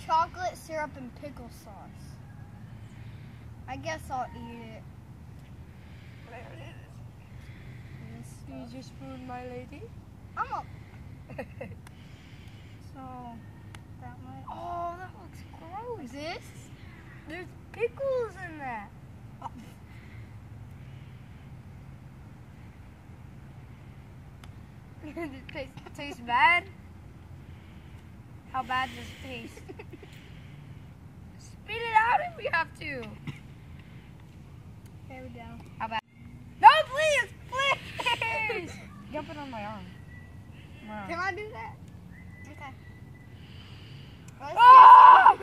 chocolate syrup and pickle sauce. I guess I'll eat it. Use your spoon, my lady. I'm up. So, that might... Oh, that looks gross. This? There's pickles in that. Oh. Does it taste bad? How bad does it taste? Spit it out if we have to. There we go. How bad? No, please! Please! Jump it on my arm. Can I do that? Okay. Let's Ah!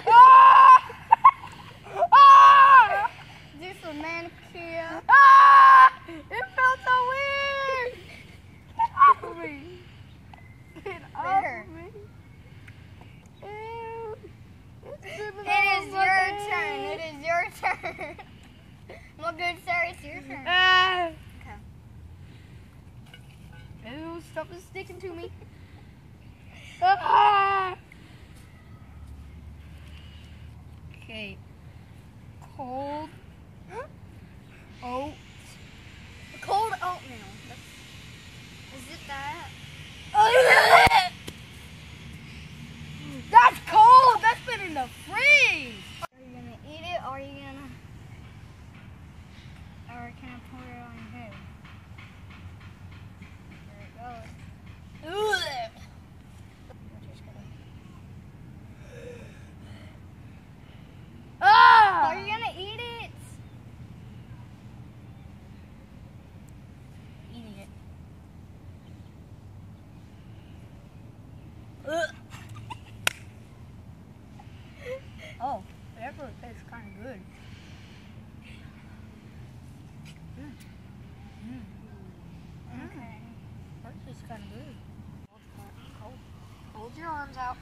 Ah! do some manicure. Ah! It felt so weird! Get off of me! Get off There. of me! Ew. It is your turn. It is your turn. Well, good, sir. It's your turn. Ah! Okay. Ew, stuff is sticking to me. Ah! Okay. Cold oat. Cold oatmeal. Is it that? That's cold! That's been in the freeze! Are you gonna eat it, or are you gonna... Or can I pour it on your head? There it goes. We're just gonna... Ah! Are you gonna eat it? Eating it. Oh, it actually tastes kind of good. Okay. That tastes kind of good. Cold. Hold your arms out.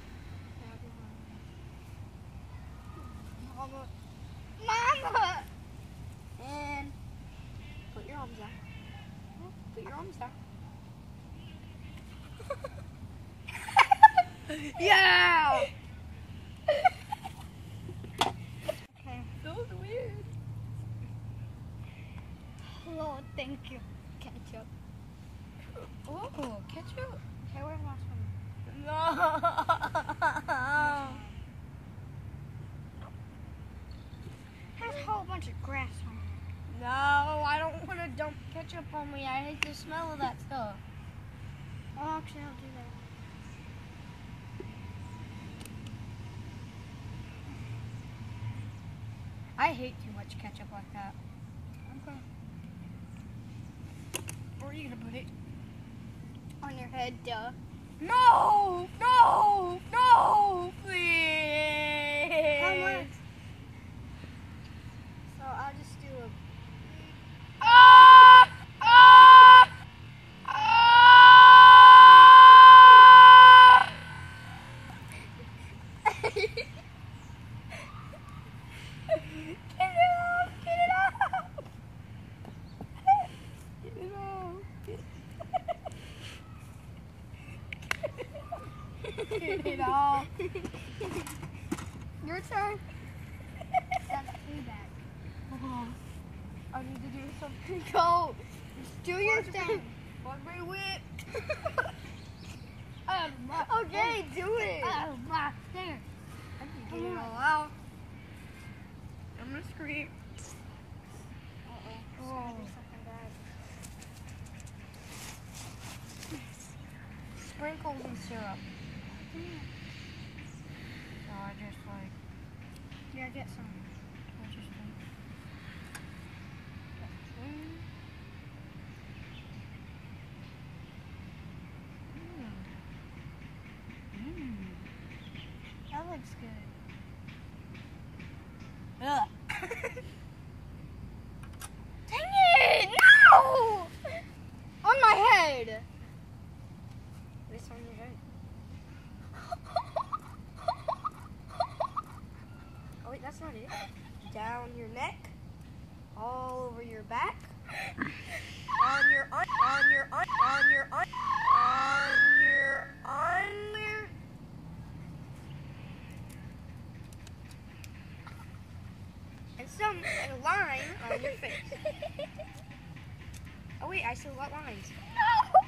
Mama! And put your arms out. Put your arms out. Yeah! Okay. That was weird. Lord, thank you. Ketchup. Oh, ketchup. Okay, where's my spoon? No. There's a whole bunch of grass on it. No, I don't want to dump ketchup on me. I hate the smell of that stuff. Oh, actually, I'll do that. I hate too much ketchup like that. Okay. Where are you gonna put it? On your head, duh. No! No! No! Please! How much? So I'll just do a... Ah! Ah! Ah! Get it out! Get it out! Get it out! Get it out! Your turn. That's feedback. I need to do something. Go. Do your thing. Want me whip? Okay, do it. There. I can get it all out. I'm gonna scream. Uh-oh. It's gonna be something bad. Sprinkles and syrup. So I just like, Yeah, get some. interesting. That looks good. Ugh. Dang it! No! On my head. This on your head. Oh wait, that's not it. Down your neck, all over your back, on your some line on your face. Oh wait, I still got lines. No.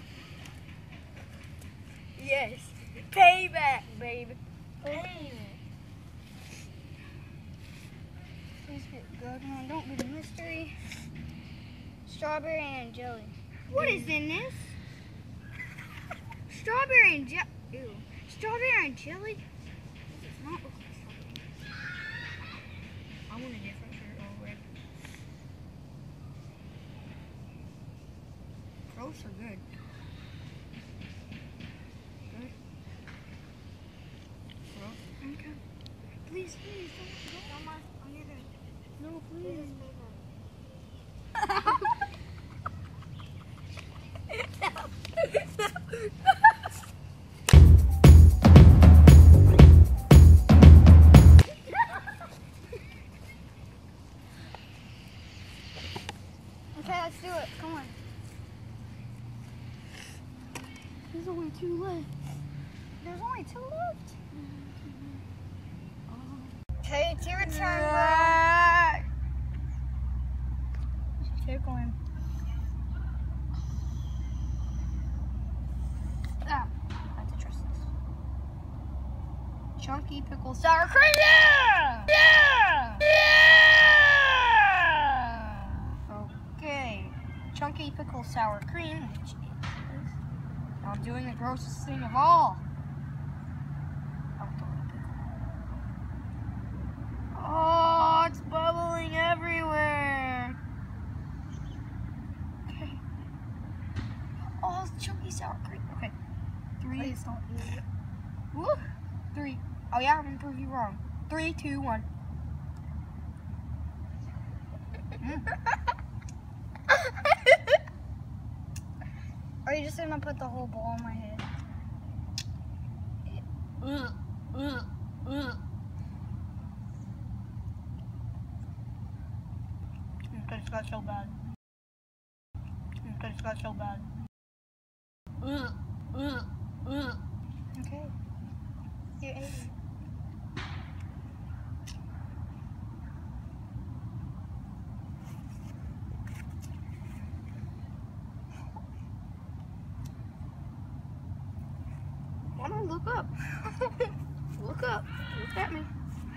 Yes. Payback, babe. Please get a good one. Don't be a mystery. Strawberry and jelly. What is in this? Strawberry and jelly. Ew. Strawberry and jelly? This does not look like strawberry. I want a different shirt already. Gross or good? Good. Gross. Okay. Please, don't. Mama, I'm gonna. No, please. Okay, let's do it. Come on. There's only 2 left. There's only 2 left. Okay, it's your turn, bro. Tickling. Ah, I have to trust this. Chunky pickle sour cream. Yeah! Yeah! Yeah! Okay. Chunky pickle sour cream. Which is, now I'm doing the grossest thing of all. Oh, it's bubbling everywhere. Okay. Oh, it's chunky sour cream. Okay. 3. Please don't eat it. Woo. 3. Oh yeah, I'm gonna prove you wrong. 3, 2, 1. Are you just gonna put the whole ball on my head? It got so bad. It got so bad. Okay. You ate it. Mama, look up. Look up. Look at me.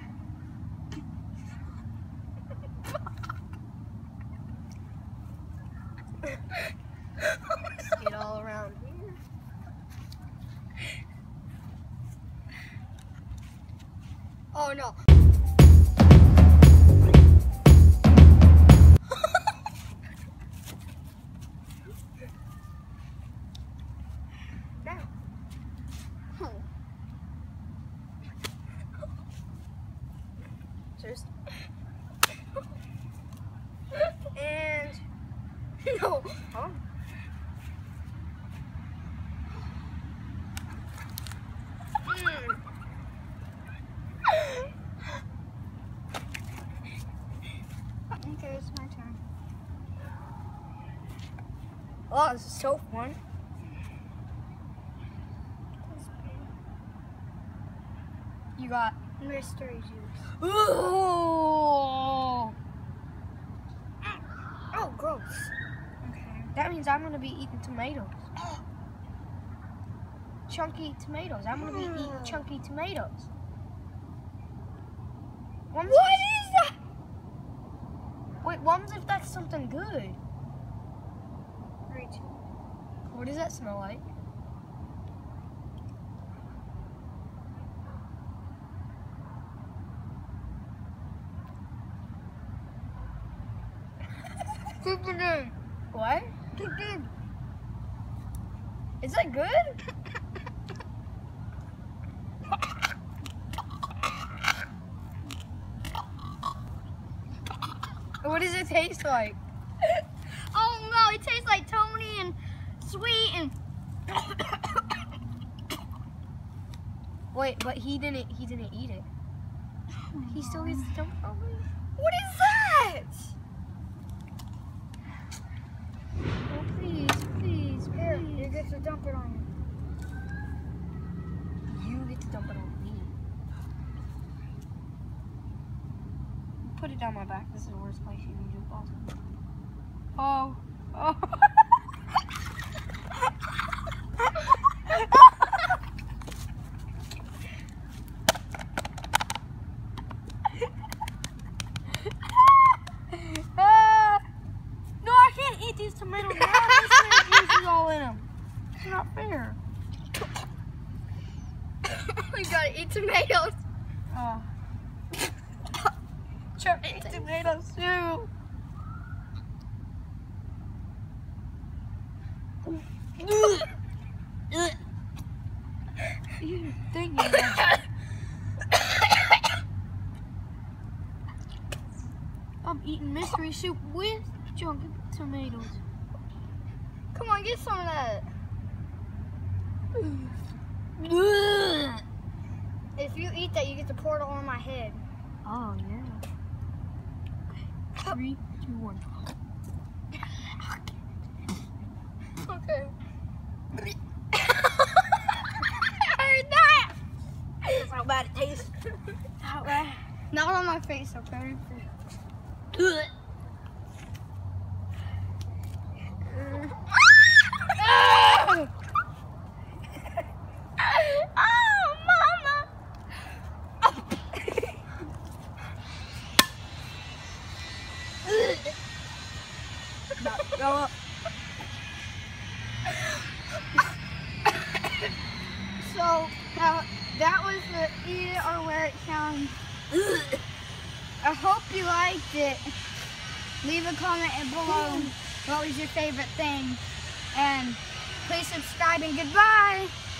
Get all around here. Oh no. Now. Seriously. And no. Oh. Okay, it's my turn. Oh, this is so fun. You got Mystery juice. ooh. Oh, gross. Okay. That means I'm gonna be eating tomatoes. Chunky tomatoes. I'm gonna be eating chunky tomatoes. What is that? Wait, one's if that's something good. Reach. What does that smell like? Super good. What? Super good. Is that good? What does it taste like? Oh no, it tastes like Tony and sweet and. Wait, but he didn't eat it. He still gets to dump it on me. What is that? Oh, please. Here, you get to dump it on you. You get to dump it on me. put it down my back. This is the worst place you can do possible. Oh. Oh. No, I can't eat these tomatoes now. This juice is all in them. It's not fair. We gotta eat tomatoes. Sure, eat tomatoes too. You think I'm eating mystery soup with chunky tomatoes. Come on, get some of that. If you eat that, you get to pour it all on my head. Oh, yeah. 3, 2, 1. Okay. I heard that. That's how bad it tastes. How bad. Not on my face, okay? Oh, Mama! Go up. So, that was the Eat It or Wear It challenge. I hope you liked it. Leave a comment below what was your favorite thing. And please subscribe and goodbye.